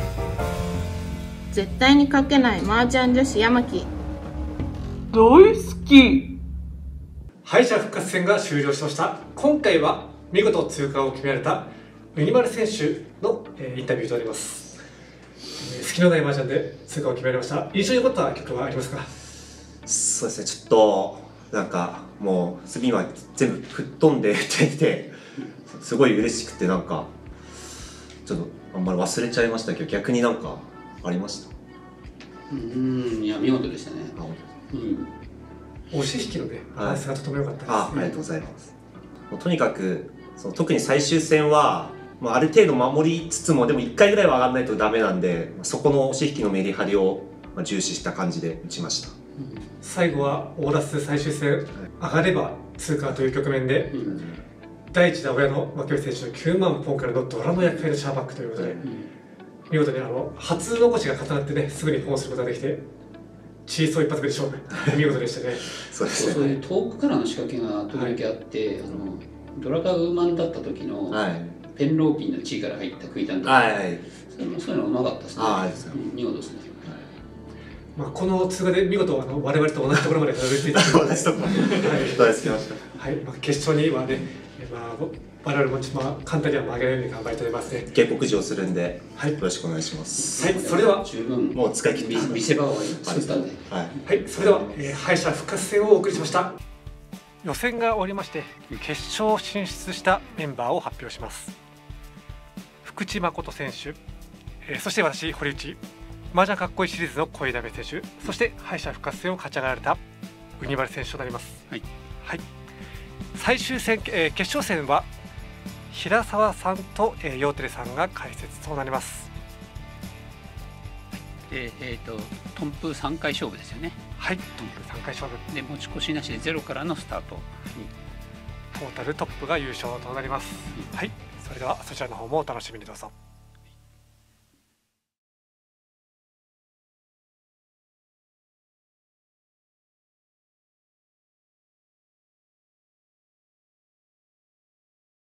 絶対に勝けない麻雀女子山木。 大好き。 敗者復活戦が終了しました。今回は見事通過を決められたウニマル選手の、えー、インタビューとなります。えー、隙のない麻雀で通過を決められました。印象に残った曲はありますか？ そうですね、ちょっとなんかもう次は全部吹っ飛んで出てすごい嬉しくて、なんかちょっとあんまり忘れちゃいましたけど、逆になんかありました？ うん、いや見事でしたね。あ、 うん、押し引きのねバランスがとても良かったです、ね。 あ、ありがとうございます。もうとにかくその特に最終戦は、まあ、ある程度守りつつもでもいっかいぐらいは上がらないとダメなんで、そこの押し引きのメリハリを重視した感じで打ちました。うん、 最後はオーラス最終戦、はい、上がれば通過という局面で、うん、第一打親のマケベ選手のきゅうまんポンからのドラの厄介のシャーバックということで、うん、見事にあの初残しが重なってねすぐにポンすることができて、チーソー一発目で勝負見事でしたね。 そうですね。そういう遠くからの仕掛けが時々あって、はい、あのドラがウーマンだった時の、はい、ペンローピンの地位から入ったクイタンとか、はい、そういうのうまかったですね。あ、見事ですね。 まあ、この通過で見事あの我々と同じところまでたどり着いた同じところはい大好きましたはい、まあ、決勝にはね、えまあ、我々もちょっとまあ簡単には曲げないように頑張りたいと思いますね。 下克上するんで、 はいよろしくお願いします。 はい、それでは、 十分もう使い切って見せ場を作ったんで。 はいはい、それでは、えー敗者復活戦をお送りしました。予選が終わりまして決勝進出したメンバーを発表します。福地誠選手、えーそして私堀内、麻雀かっこいいシリーズの小枝部選手、そして敗者復活戦を勝ち上がられたウニバル選手となります。 はい、 はい、最終戦、えー決勝戦は平沢さんと、えー、陽テレさんが解説となります。 で、えっ、とトンプさんかい勝負ですよね。 はい、トップさんかい勝負で持ち越しなしでゼロからのスタート。 トータルトップが優勝となります。はい、それではそちらの方もお楽しみにどうぞ。